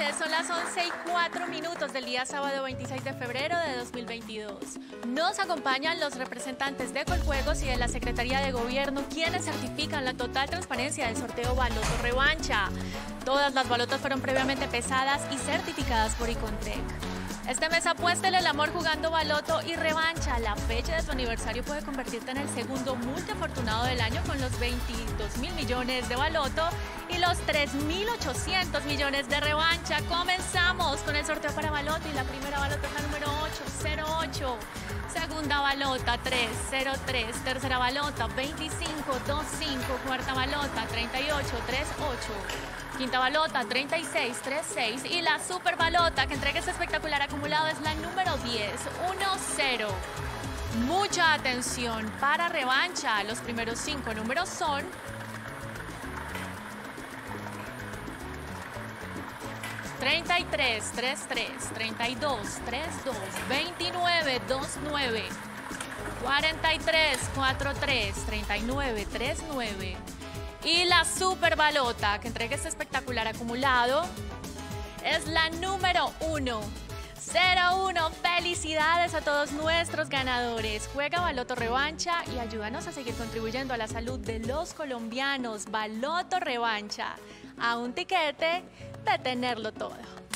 tardes, son las 11:04 del día sábado 26 de febrero de 2022. Nos acompañan los representantes de Coljuegos y de la Secretaría de Gobierno, quienes certifican la total transparencia del sorteo Baloto Revancha. Todas las balotas fueron previamente pesadas y certificadas por Icontec. Este mes apuéstele el amor jugando Baloto y Revancha. La fecha de tu aniversario puede convertirte en el segundo multiafortunado del año con los 22.000 millones de Baloto y los 3.800 millones de Revancha. Comenzamos con el sorteo para Baloto y la primera balota es la número 808. Segunda balota 303, tercera balota 2525, cuarta balota 3838. Quinta balota 3636 y la super balota que entrega este espectacular acumulado es la número 1010. Mucha atención para Revancha. Los primeros 5 números son 33, 33, 32, 32, 29, 29, 43, 43, 39, 39. Y la super balota que entrega este espectacular acumulado es la número 101. Felicidades a todos nuestros ganadores. Juega Baloto Revancha y ayúdanos a seguir contribuyendo a la salud de los colombianos. Baloto Revancha, a un tiquete de tenerlo todo.